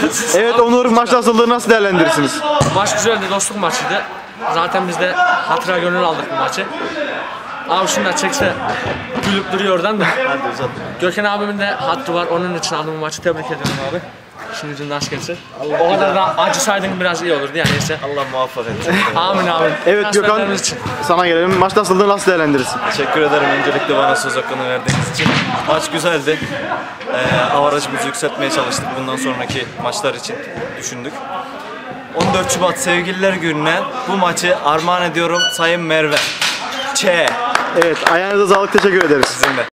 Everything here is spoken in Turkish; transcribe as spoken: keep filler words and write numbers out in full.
Evet Onur, maç nasıldı, nasıl değerlendirirsiniz? Maç güzeldi, dostluk maçıydı. Zaten biz de hatıra gönül aldık bu maçı. Abi şunu da çekse gülüp duruyor oradan da. Hadi uzat. Gökhan abimin de hattı var, onun için aldım bu maçı. Tebrik ediyorum abi. Şimdi ucundan aşk etsin. O kadar da acı saydın biraz iyi olurdu yani neyse. Allah muvaffak etsin. Amin abi. Evet Gökhan, Transferlerimiz için. sana gelelim. Maç nasıldı, nasıl değerlendirirsin? Teşekkür ederim öncelikle bana söz hakkını verdiğiniz için. Maç güzeldi. Ee, avarajımızı yükseltmeye çalıştık. Bundan sonraki maçlar için düşündük. on dört Şubat Sevgililer Günü'ne bu maçı armağan ediyorum Sayın Merve. Ç. Evet, ayağınıza sağlık, teşekkür ederiz. Sizin de.